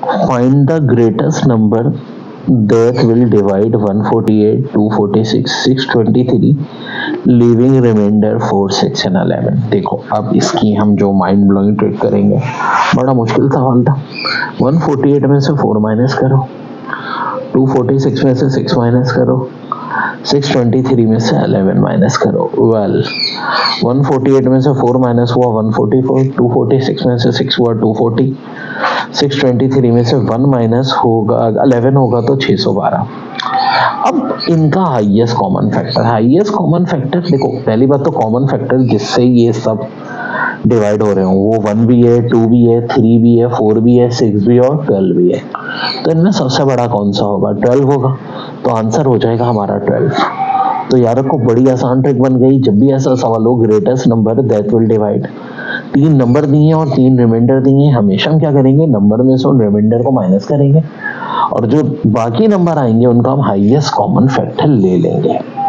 Find the greatest number that will divide 148, 246, 623, leaving remainder 4, 6 and 11। देखो अब इसकी हम जो माइंड ब्लोइंग ट्रिक करेंगे, बड़ा मुश्किल सवाल था। 148 में से 4 माइनस करो, 246 में से 6 माइनस करो, 623 में से 11 माइनस करो। वेल 148 में से 4 माइनस हुआ 144, 246 में से 6 हुआ 240, 623 में से 1 माइनस होगा 11 होगा तो 612। अब इनका हाईएस्ट कॉमन फैक्टर देखो, पहली बात तो कॉमन फैक्टर जिससे ये सब डिवाइड हो रहे हो वो 1 भी है, 2 भी है, 3 भी है, 4 भी है, 6 भी है और 12 भी है। तो इनमें सबसे बड़ा कौन सा होगा? 12 होगा। तो आंसर हो जाएगा हमारा 12। तो यार को बड़ी आसान ट्रिक बन गई। जब भी ऐसा सवाल हो, greatest number that will divide, 3 number दिए और 3 रिमाइंडर दिए, हमेशा हम क्या करेंगे, नंबर में से उन रिमाइंडर को माइनस करेंगे और जो बाकी नंबर आएंगे उनका हम हाईएस्ट कॉमन फैक्टर ले लेंगे।